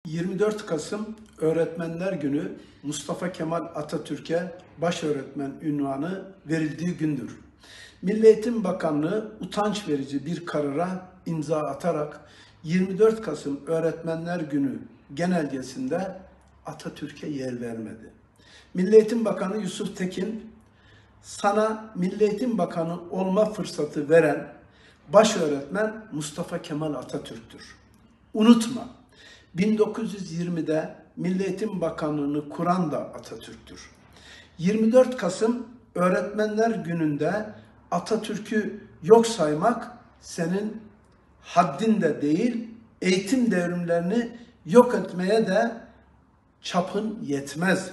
24 Kasım Öğretmenler Günü Mustafa Kemal Atatürk'e başöğretmen unvanı verildiği gündür. Milli Eğitim Bakanlığı utanç verici bir karara imza atarak 24 Kasım Öğretmenler Günü genelgesinde Atatürk'e yer vermedi. Milli Eğitim Bakanı Yusuf Tekin, sana Milli Eğitim Bakanı olma fırsatı veren başöğretmen Mustafa Kemal Atatürk'tür. Unutma, 1920'de Milli Eğitim Bakanlığı'nı kuran da Atatürk'tür. 24 Kasım Öğretmenler Günü'nde Atatürk'ü yok saymak senin haddin de değil, eğitim devrimlerini yok etmeye de çapın yetmez.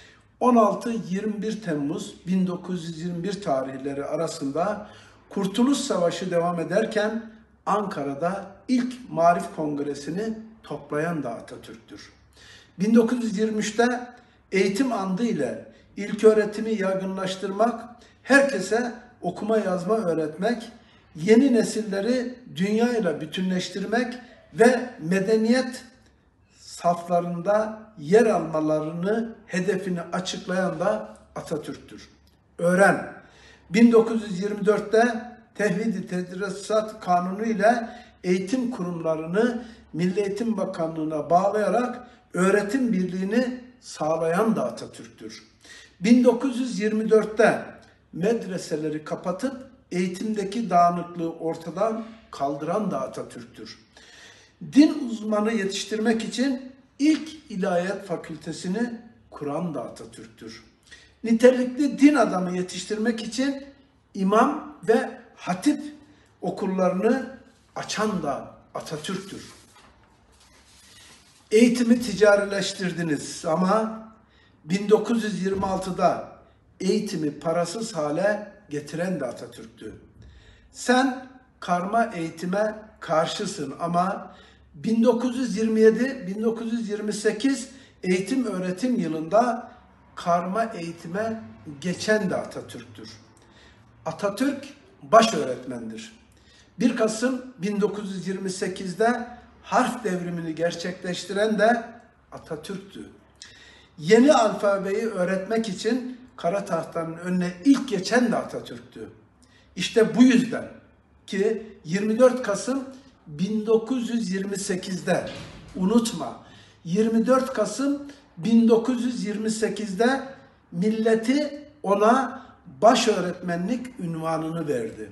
16-21 Temmuz 1921 tarihleri arasında Kurtuluş Savaşı devam ederken Ankara'da ilk Maarif Kongresi'ni toplayan da Atatürk'tür. 1923'te eğitim andı ile ilköğretimi yaygınlaştırmak, herkese okuma yazma öğretmek, yeni nesilleri dünyayla bütünleştirmek ve medeniyet saflarında yer almalarını hedefini açıklayan da Atatürk'tür. Öğren. 1924'te Tevhid-i Tedrisat Kanunu ile eğitim kurumlarını Milli Eğitim Bakanlığı'na bağlayarak öğretim birliğini sağlayan da Atatürk'tür. 1924'te medreseleri kapatıp eğitimdeki dağınıklığı ortadan kaldıran da Atatürk'tür. Din uzmanı yetiştirmek için ilk ilahiyat fakültesini kuran da Atatürk'tür. Nitelikli din adamı yetiştirmek için imam ve hatip okullarını açan da Atatürk'tür. Eğitimi ticarileştirdiniz ama 1926'da eğitimi parasız hale getiren de Atatürk'tü. Sen karma eğitime karşısın ama 1927-1928 eğitim öğretim yılında karma eğitime geçen de Atatürk'tür. Atatürk baş öğretmendir. 1 Kasım 1928'de harf devrimini gerçekleştiren de Atatürk'tü. Yeni alfabeyi öğretmek için kara tahtanın önüne ilk geçen de Atatürk'tü. İşte bu yüzden ki 24 Kasım 1928'de, unutma, 24 Kasım 1928'de milleti ona başöğretmenlik unvanını verdi.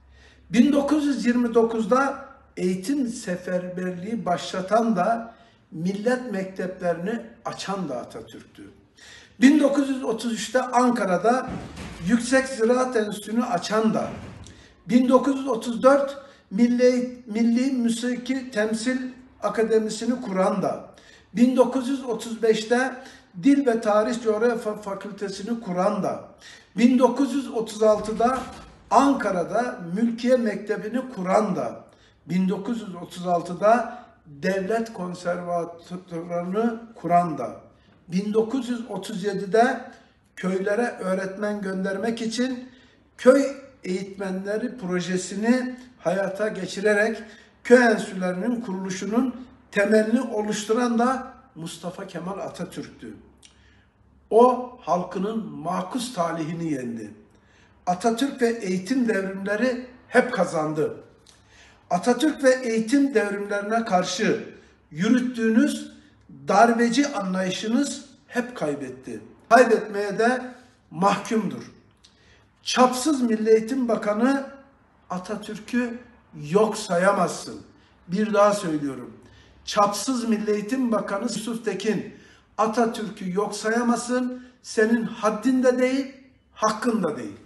1929'da eğitim seferberliği başlatan da millet mekteplerini açan da Atatürk'tü. 1933'te Ankara'da Yüksek Ziraat Enstitüsü'nü açan da, 1934 Milli Müziki Temsil Akademisi'ni kuran da, 1935'te Dil ve Tarih Coğrafya Fakültesini kuran da, 1936'da Ankara'da Mülkiye Mektebi'ni kuran da, 1936'da Devlet Konservatuvarı'nı kuran da, 1937'de köylere öğretmen göndermek için köy eğitmenleri projesini hayata geçirerek köy enstitülerinin kuruluşunun temelini oluşturan da Mustafa Kemal Atatürk'tü. O halkının makus talihini yendi. Atatürk ve eğitim devrimleri hep kazandı. Atatürk ve eğitim devrimlerine karşı yürüttüğünüz darbeci anlayışınız hep kaybetti. Kaybetmeye de mahkumdur. Çapsız Milli Eğitim Bakanı Atatürk'ü yok sayamazsın. Bir daha söylüyorum. Çapsız Milli Eğitim Bakanı Yusuf Tekin Atatürk'ü yok sayamazsın. Senin haddin de değil, hakkın da değil.